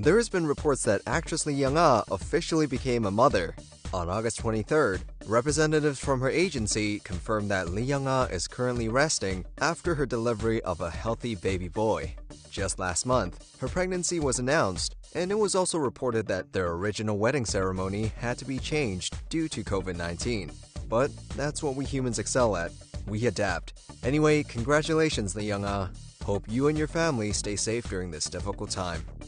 There has been reports that actress Lee Young-ah officially became a mother. On August 23rd, representatives from her agency confirmed that Lee Young-ah is currently resting after her delivery of a healthy baby boy. Just last month, her pregnancy was announced, and it was also reported that their original wedding ceremony had to be changed due to COVID-19. But that's what we humans excel at. We adapt. Anyway, congratulations, Lee Young-ah. Hope you and your family stay safe during this difficult time.